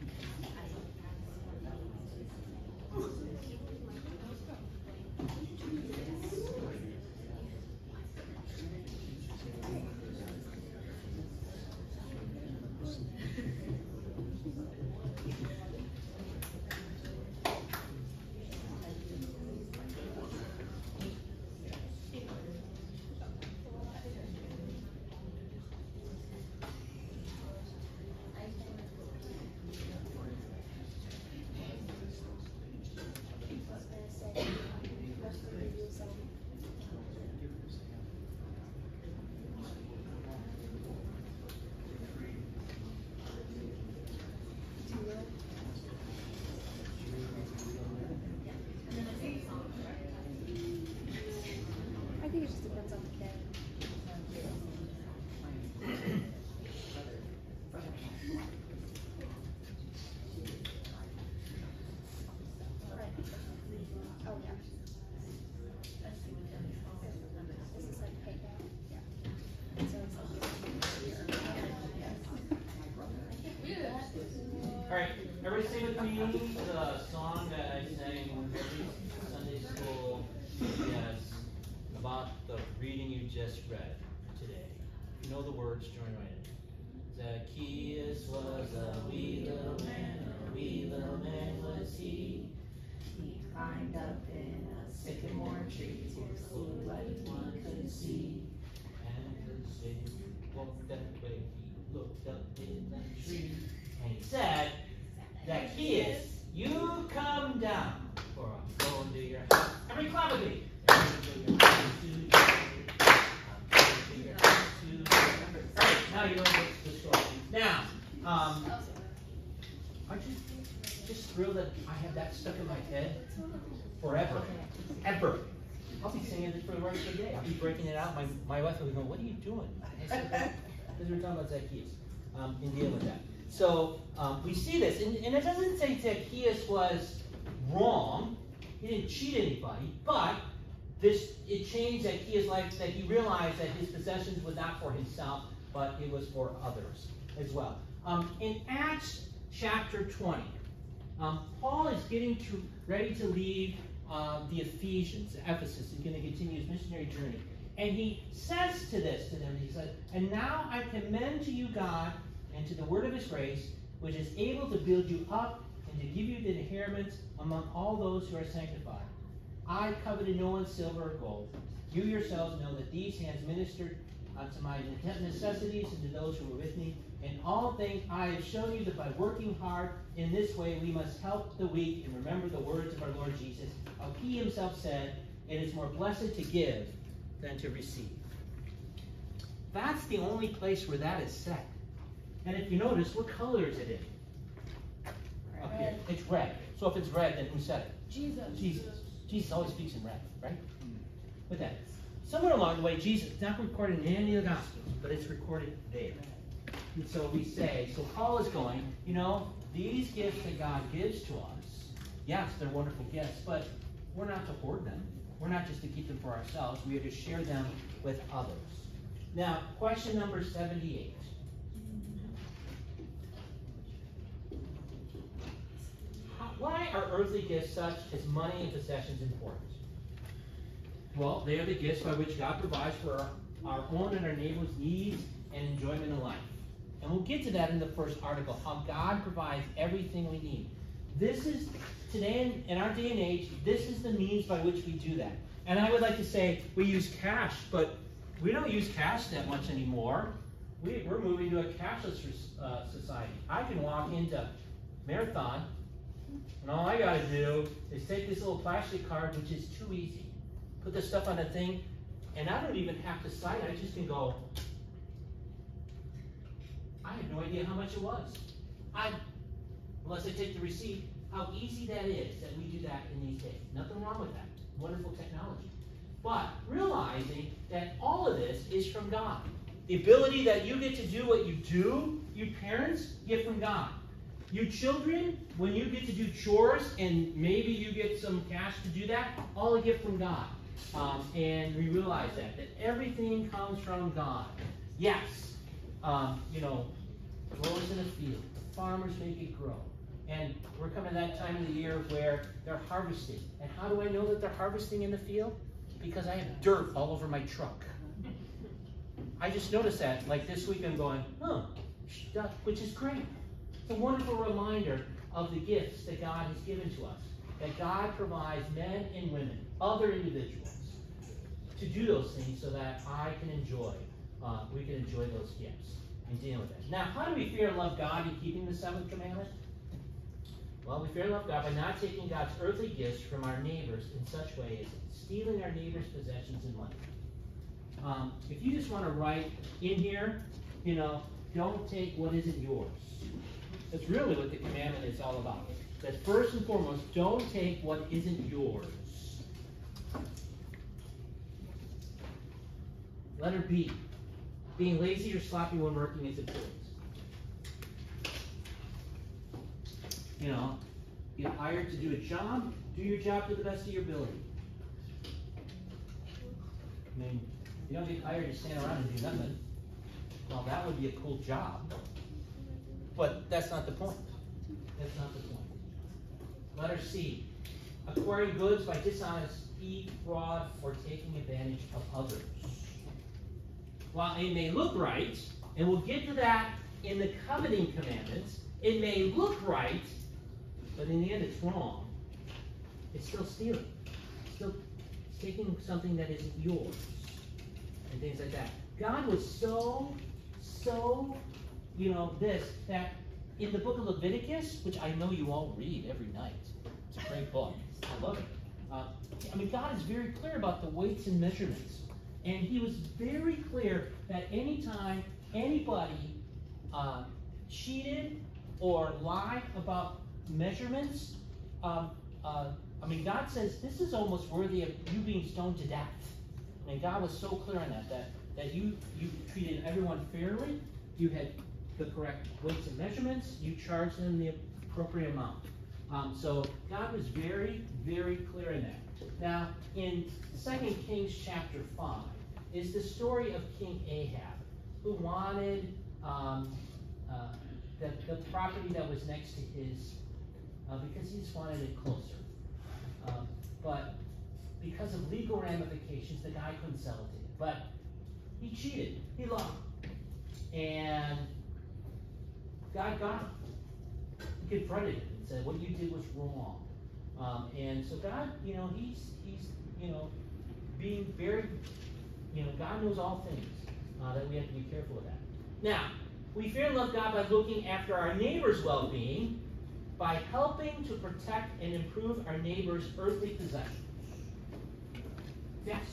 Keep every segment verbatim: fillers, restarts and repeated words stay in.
I think it just depends on the kid. Oh, yeah. This is like paid out. Yeah. So it's like All right, everybody sing with me the song that I sang every Sunday school. Yes, about the reading you just read today. If you know the words, join right in. Zacchaeus was a wee little man, a wee little man was he. He climbed up in a sycamore tree to see what one could see. And the Savior walked that way, he looked up in the tree, and he said, Zacchaeus, you come down, for I'm going to your house. Every clap with me. I'm going to your house today. I'm going to your house today. All right, now you know what's the story. Now, um, aren't you just thrilled that I have that stuck in my head forever? Ever. I'll be singing it for the rest of the day. I'll be breaking it out. My, my wife will be going, what are you doing? Because we're talking about Zacchaeus um, and dealing with that. So um, we see this, and, and it doesn't say Zacchaeus was wrong. He didn't cheat anybody, but this it changed Zacchaeus' life that he realized that his possessions was not for himself, but it was for others as well. Um, in Acts chapter twenty, um, Paul is getting to ready to leave uh, the Ephesians, Ephesus, and going to continue his missionary journey. And he says to this to them, he says, "And now I commend to you God and to the word of his grace, which is able to build you up and to give you the inheritance among all those who are sanctified. I coveted no one's silver or gold. You yourselves know that these hands ministered unto my necessities and to those who were with me. In all things I have shown you that by working hard in this way we must help the weak and remember the words of our Lord Jesus. How he himself said, it is more blessed to give than to receive." That's the only place where that is said. And if you notice, what color is it in? Up here. It's red. So if it's red, then who said it? Jesus. Jesus. Jesus always speaks in red, right? With that. Somewhere along the way, Jesus, it's not recorded in any of the Gospels, but it's recorded there. And so we say, so Paul is going, you know, these gifts that God gives to us, yes, they're wonderful gifts, but we're not to hoard them. We're not just to keep them for ourselves. We are to share them with others. Now, question number seventy-eight. Why are earthly gifts such as money and possessions important? Well, they are the gifts by which God provides for our, our own and our neighbor's needs and enjoyment in life. And we'll get to that in the first article, how God provides everything we need. This is, today in, in our day and age, this is the means by which we do that. And I would like to say we use cash, but we don't use cash that much anymore. We, we're moving to a cashless uh, society. I can walk into Marathon, and all I got to do is take this little plastic card, which is too easy. Put the stuff on the thing, and I don't even have to sign it. I just can go. I have no idea how much it was. I, unless I take the receipt, how easy that is that we do that in these days. Nothing wrong with that. Wonderful technology. But realizing that all of this is from God. The ability that you get to do what you do, you parents, get from God. You children, when you get to do chores and maybe you get some cash to do that, all a gift from God. Um, and we realize that, that everything comes from God. Yes, um, you know, grows in a field. The farmers make it grow. coming to that time of the year where they're harvesting. And how do I know that they're harvesting in the field? Because I have dirt all over my truck. I just noticed that. Like this week I'm going, huh, which is great. It's a wonderful reminder of the gifts that God has given to us. That God provides men and women, other individuals, to do those things so that I can enjoy, uh, we can enjoy those gifts and deal with it. Now, how do we fear and love God in keeping the seventh commandment? Well, we fear and love God by not taking God's earthly gifts from our neighbors in such way as stealing our neighbor's possessions and money. Um, if you just want to write in here, you know, don't take what isn't yours. That's really what the commandment is all about. That first and foremost, don't take what isn't yours. Letter B, being lazy or sloppy when working is important. You know, get hired to do a job, do your job to the best of your ability. I mean, you don't get hired to stand around and do nothing. Well, that would be a cool job. But that's not the point. That's not the point. Letter C, acquiring goods by dishonesty, fraud, or taking advantage of others. While it may look right, and we'll get to that in the coveting commandments, it may look right, but in the end it's wrong. It's still stealing. It's still taking something that isn't yours. And things like that. God was so, so, you know, this, that in the book of Leviticus, which I know you all read every night, it's a great book. I love it. Uh, I mean, God is very clear about the weights and measurements. And he was very clear that anytime anybody uh, cheated or lied about measurements, um, uh, I mean, God says this is almost worthy of you being stoned to death. And God was so clear on that, that, that you, you treated everyone fairly, you had the correct weights and measurements, you charged them the appropriate amount. Um, so God was very, very clear in that. Now, in Second Kings chapter five, is the story of King Ahab, who wanted um, uh, the, the property that was next to his, uh, because he just wanted it closer. Um, but because of legal ramifications, the guy couldn't sell it to him. But he cheated. He lied. And God got him. He confronted him and said, what you did was wrong. Um, and so God, you know, he's, he's, you know, being very, you know, God knows all things, uh, that we have to be careful of that. Now, we fear and love God by looking after our neighbor's well-being, by helping to protect and improve our neighbor's earthly possessions. Yes.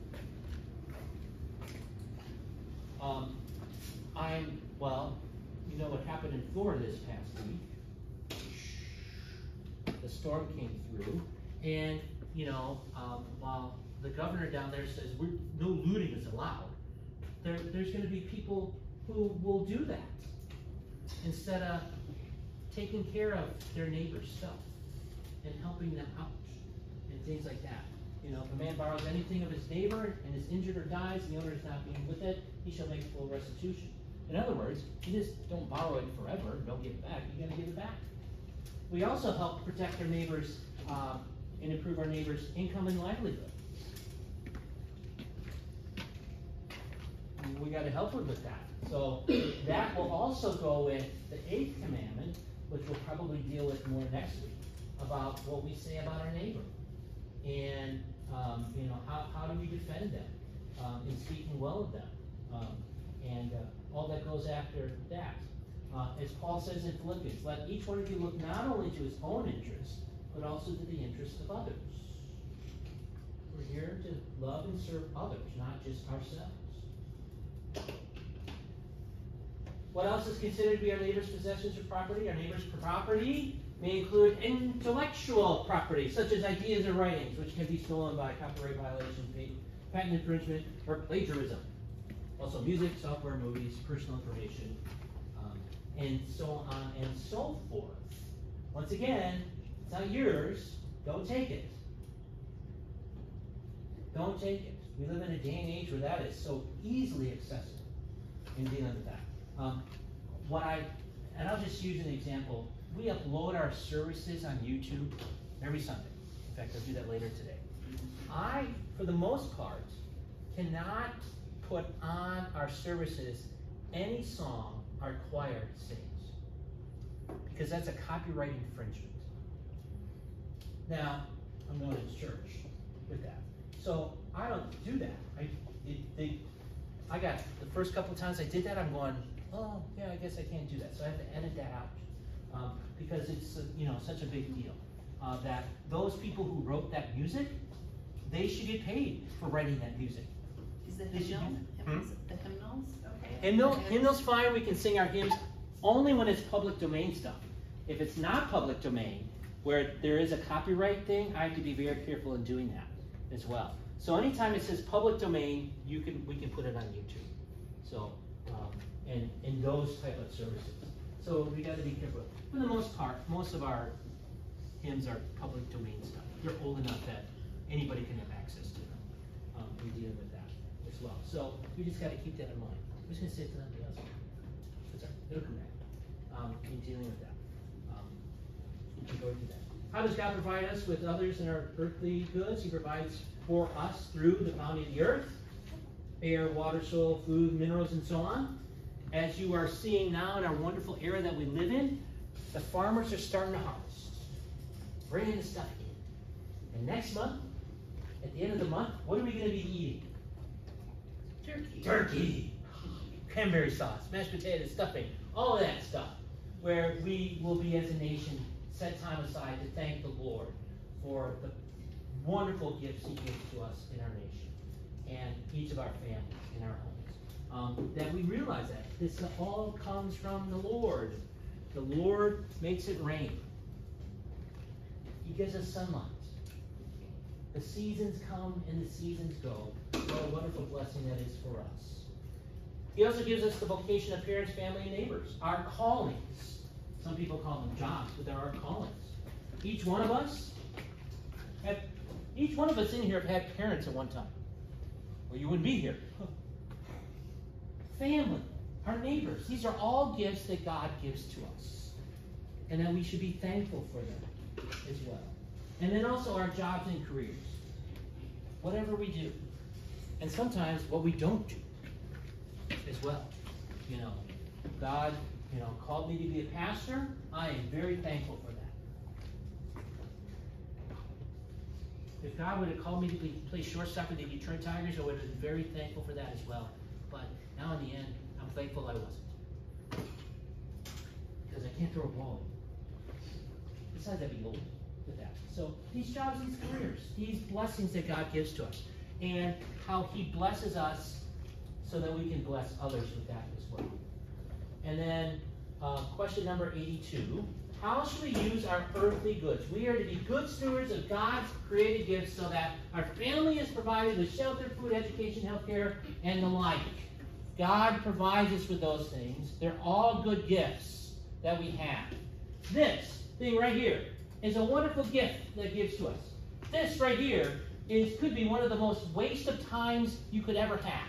Um, I'm, well, you know what happened in Florida this past week. The storm came through, and, you know, um, while the governor down there says we're, no looting is allowed, there, there's going to be people who will do that instead of taking care of their neighbor's stuff and helping them out and things like that. You know, if a man borrows anything of his neighbor and is injured or dies, and the owner is not being with it, he shall make full restitution. In other words, you just don't borrow it forever, don't give it back, you gotta give it back. We also help protect our neighbors um, and improve our neighbors' income and livelihood. We got to help them with that. So that will also go with the eighth commandment, which we'll probably deal with more next week, about what we say about our neighbor. And, um, you know, how, how do we defend them um, in speaking well of them? Um, and uh, all that goes after that. Uh, as Paul says in Philippians, let each one of you look not only to his own interests, but also to the interests of others. We're here to love and serve others, not just ourselves. What else is considered to be our neighbor's possessions or property? Our neighbor's property may include intellectual property, such as ideas or writings, which can be stolen by copyright violation, patent infringement, or plagiarism. Also music, software, movies, personal information, um, and so on and so forth. Once again, it's not yours. Don't take it. Don't take it. We live in a day and age where that is so easily accessible in dealing with that. Um, what I, and I'll just use an example. we upload our services on YouTube every Sunday. In fact, I'll do that later today. I, for the most part, cannot put on our services any song our choir sings, because that's a copyright infringement. Now, I'm going to church with that. So I don't do that. I, it, they, I got, the first couple of times I did that, I'm going, oh, yeah, I guess I can't do that. So I have to edit that out. Um, because it's, uh, you know, such a big deal. Uh, that those people who wrote that music, they should get paid for writing that music. Is the They should hymnal, do that. hymnals, the hymnals, okay? Hymnal, The hymns? hymnal's fine, we can sing our hymns only when it's public domain stuff. If it's not public domain, where there is a copyright thing, I have to be very careful in doing that as well. So anytime it says public domain, you can we can put it on YouTube. So, um, and, and those type of services. So we got to be careful. For the most part, most of our hymns are public domain stuff. They're old enough that anybody can have access to them. Um, we're dealing with that as well. So we just got to keep that in mind. I'm just going to say it to somebody else. That's all right. It'll come back. Um, in dealing with that. Um, we can go through that. How does God provide us with others in our earthly goods? He provides for us through the bounty of the earth, air, water, soil, food, minerals, and so on. As you are seeing now in our wonderful era that we live in, the farmers are starting to harvest, bringing the stuff in. And next month, at the end of the month, what are we going to be eating? Turkey. Turkey, cranberry sauce, mashed potatoes, stuffing, all of that stuff, where we will be as a nation set time aside to thank the Lord for the wonderful gifts He gives to us in our nation and each of our families in our homes. Um, that we realize that this all comes from the Lord. The Lord makes it rain. He gives us sunlight. The seasons come and the seasons go. What a wonderful blessing that is for us. He also gives us the vocation of parents, family, and neighbors. Our callings. Some people call them jobs, but they're our callings. Each one of us have, each one of us in here have had parents at one time. Well, you wouldn't be here. Family, our neighbors. These are all gifts that God gives to us. And that we should be thankful for them as well. And then also our jobs and careers. Whatever we do. And sometimes what we don't do as well. You know, God, you know, called me to be a pastor. I am very thankful for that. If God would have called me to be, play shortstop with the Detroit Tigers, I would have been very thankful for that as well. But now in the end, I'm thankful I wasn't. Because I can't throw a ball. Besides, I'd be old with that. So these jobs, these careers, these blessings that God gives to us, and how He blesses us so that we can bless others with that as well. And then uh, question number eighty-two. How should we use our earthly goods? We are to be good stewards of God's created gifts so that our family is provided with shelter, food, education, health care, and the like. God provides us with those things. They're all good gifts that we have. This thing right here is a wonderful gift that gives to us. This right here is could be one of the most waste of times you could ever have.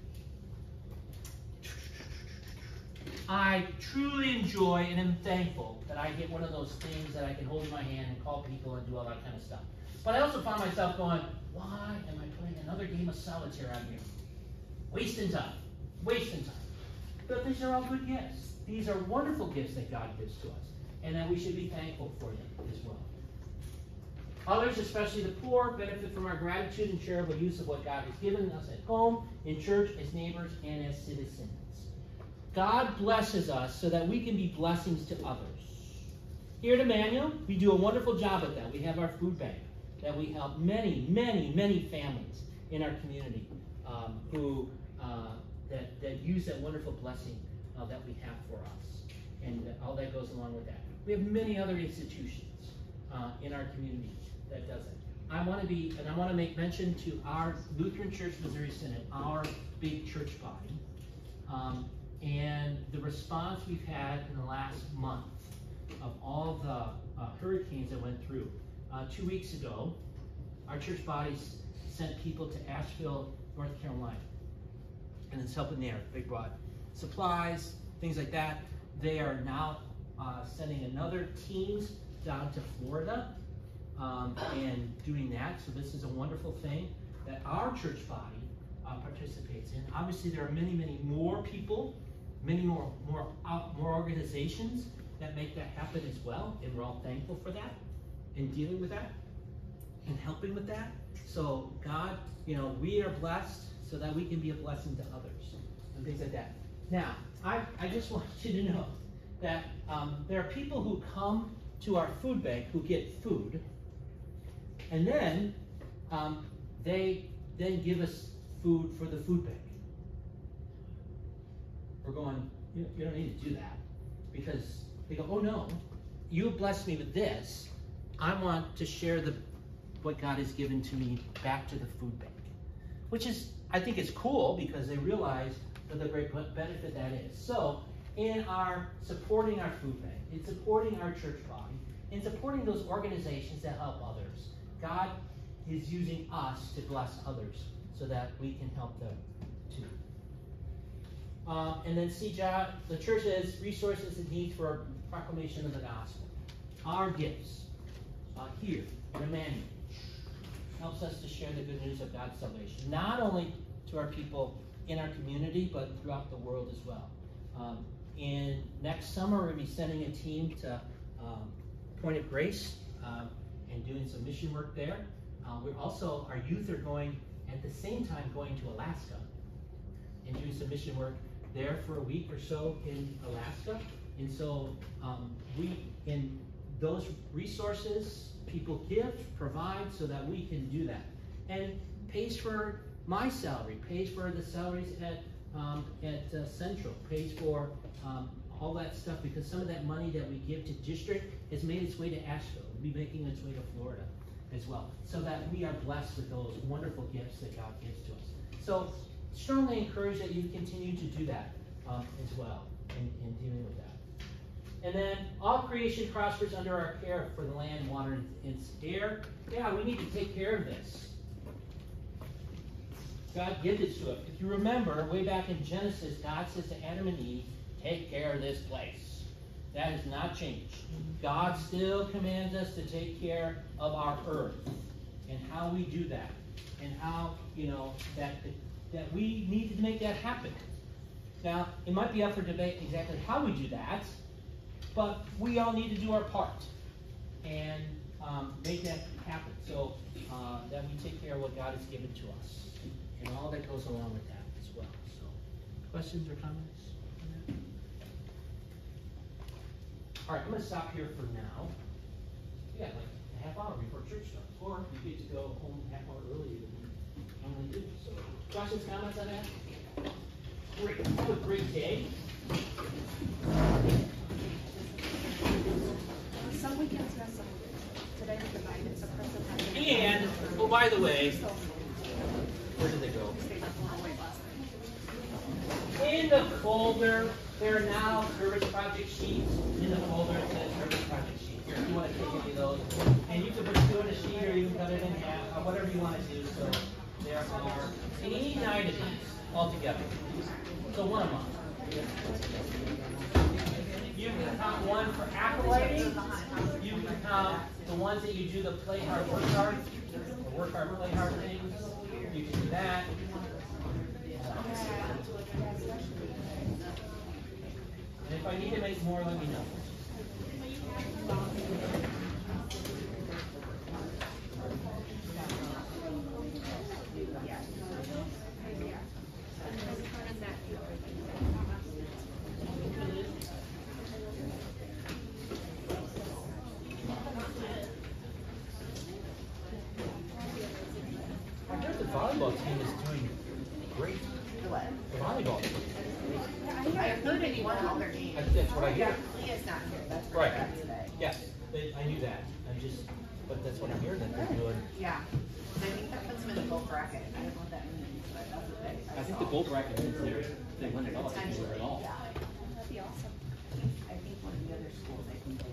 I truly enjoy and am thankful that I get one of those things that I can hold in my hand and call people and do all that kind of stuff. But I also find myself going, why am I putting another game of solitaire on here? Wasting time. Wasting time. But these are all good gifts. These are wonderful gifts that God gives to us. And that we should be thankful for them as well. Others, especially the poor, benefit from our gratitude and charitable use of what God has given us at home, in church, as neighbors, and as citizens. God blesses us so that we can be blessings to others. Here at Emmanuel, we do a wonderful job at that. We have our food bank that we help many, many, many families in our community um, who uh, that, that use that wonderful blessing uh, that we have for us. And all that goes along with that. We have many other institutions uh, in our community that does it. I want to be, and I want to make mention to our Lutheran Church Missouri Synod, our big church body, um, and the response we've had in the last month of all the uh, hurricanes that went through. Uh, two weeks ago, our church bodies sent people to Asheville, North Carolina, and it's helping there. They brought supplies, things like that. They are now uh, sending another teams down to Florida um, and doing that. So this is a wonderful thing that our church body uh, participates in. Obviously, there are many, many more people, many more more out, more organizations that make that happen as well, and we're all thankful for that, and dealing with that, and helping with that. So God, you know, we are blessed so that we can be a blessing to others, and things like that. Now, I, I just want you to know that um, there are people who come to our food bank who get food, and then um, they then give us food for the food bank. We're going, you, you don't need to do that, because they go, oh no, you blessed me with this. I want to share the what God has given to me back to the food bank, which is, I think it's cool, because they realize that the great benefit that is. So in our supporting our food bank, in supporting our church body, in supporting those organizations that help others, God is using us to bless others so that we can help them too. Um, and then C J A, the church has resources and needs for proclamation of the gospel. Our gifts uh, here in Emmanuel helps us to share the good news of God's salvation, not only to our people in our community, but throughout the world as well. Um, and next summer, we'll be sending a team to um, Point of Grace um, and doing some mission work there. Uh, we're also, our youth are going at the same time going to Alaska and doing some mission work there for a week or so in Alaska. And so um, we, in those resources, people give, provide, so that we can do that. And pays for my salary, pays for the salaries at um, at uh, Central, pays for um, all that stuff, because some of that money that we give to district has made its way to Asheville. It'll be making its way to Florida as well, so that we are blessed with those wonderful gifts that God gives to us. So strongly encourage that you continue to do that um, as well in, in dealing with that. And then all creation prospers under our care for the land, water, and air. Yeah, we need to take care of this. God gives it to us. If you remember, way back in Genesis, God says to Adam and Eve, take care of this place. That has not changed. God still commands us to take care of our earth and how we do that, and how, you know, that that we need to make that happen. Now, it might be up for debate exactly how we do that, but we all need to do our part and um, make that happen, so uh, that we take care of what God has given to us and all that goes along with that as well. So, questions or comments on that? All right, I'm going to stop here for now. Yeah, like a half hour before church starts, or you get to go home a half hour earlier than you normally do. So, questions, comments on that? Great. Have a great day. Some weekends, yes, some weekends. Today is the night, it's a present. And, oh, by the way, where did they go? In the folder, there are now service project sheets. In the folder, it says service project sheets. If you want to take any of those, and you can put two in a sheet, or you can cut it in half, or whatever you want to do. So there are eighty-nine of these altogether. So one a month. You can count one for acolyting. You can count the ones that you do the play hard, work hard, or work hard, play hard things. You can do that. And if I need to make more, let me know. I heard the volleyball team is doing great. What? The volleyball team. I heard it won all their games. I think that's what I hear. Leah's not here, that's Right. right back today. Yes, they, I knew that. I just, but that's what I'm hearing that they're doing. Yeah, and I think that puts them in the gold bracket, I don't know what that means, but that's what they. I think the gold bracket means they're, they win it all. They win Potentially, it all. yeah. That'd be awesome. I think one of the other schools, I think they